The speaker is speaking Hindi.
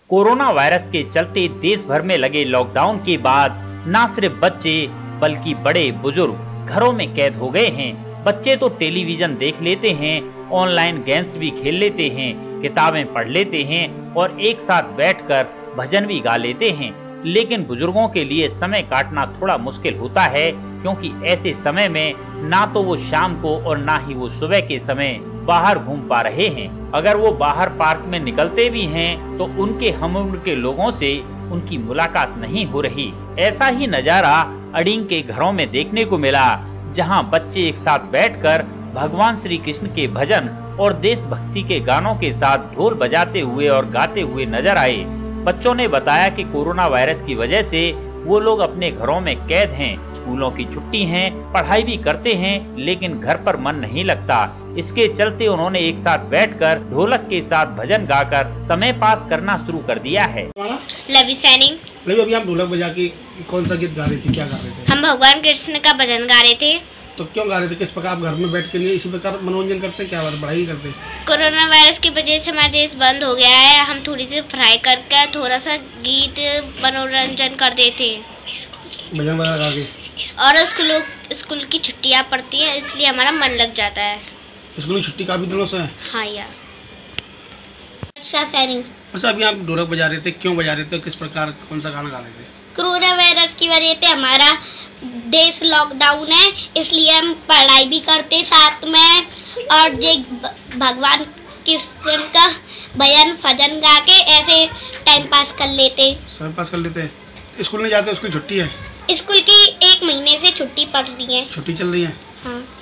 कोरोना वायरस के चलते देश भर में लगे लॉकडाउन के बाद न सिर्फ बच्चे बल्कि बड़े बुजुर्ग घरों में कैद हो गए हैं। बच्चे तो टेलीविजन देख लेते हैं, ऑनलाइन गेम्स भी खेल लेते हैं, किताबें पढ़ लेते हैं और एक साथ बैठकर भजन भी गा लेते हैं। लेकिन बुजुर्गों के लिए समय काटना थोड़ा मुश्किल होता है, क्योंकि ऐसे समय में ना तो वो शाम को और ना ही वो सुबह के समय बाहर घूम पा रहे हैं। अगर वो बाहर पार्क में निकलते भी हैं तो उनके हमउम्र के लोगों से उनकी मुलाकात नहीं हो रही। ऐसा ही नजारा अड़ींग के घरों में देखने को मिला, जहां बच्चे एक साथ बैठकर भगवान श्री कृष्ण के भजन और देशभक्ति के गानों के साथ ढोल बजाते हुए और गाते हुए नजर आए। बच्चों ने बताया कि कोरोना वायरस की वजह से वो लोग अपने घरों में कैद हैं, स्कूलों की छुट्टी है, पढ़ाई भी करते हैं, लेकिन घर पर मन नहीं लगता। इसके चलते उन्होंने एक साथ बैठकर ढोलक के साथ भजन गाकर समय पास करना शुरू कर दिया है। लवी सैनी। अभी हम ढोलक बजा के कौन सा गीत गा रहे थे, क्या गा रहे थे? हम भगवान कृष्ण का भजन गा रहे थे। तो क्यों गा रहे थे? किस प्रकार आप घर में बैठ के नहीं इसी प्रकार मनोरंजन करते, क्या बात पढ़ाई करते? कोरोना वायरस की वजह से हमारा देश बंद हो गया है, हम थोड़ी सी पढ़ाई करके थोड़ा सा गीत मनोरंजन कर देते हैं, भजन वगैरह गा के। और स्कूल की छुट्टियां पड़ती हैं, इसलिए हमारा मन लग जाता है। स्कूल की छुट्टी काफी दिनों से है? हाँ यार। सैनी। अच्छा, अभी आप ढोलक बजा रहे थे, क्यों बजा रहे थे, किस प्रकार कौन सा गाना गा रहे थे? कोरोना वायरस की वजह से हमारा देश लॉकडाउन है, इसलिए हम पढ़ाई भी करते साथ में और भगवान कृष्ण का भजन गा के ऐसे टाइम पास कर लेते हैं। समय पास कर लेते हैं। स्कूल नहीं जाते, उसकी छुट्टी है? स्कूल की 1 महीने से छुट्टी पड़ रही है। छुट्टी चल रही है? हाँ।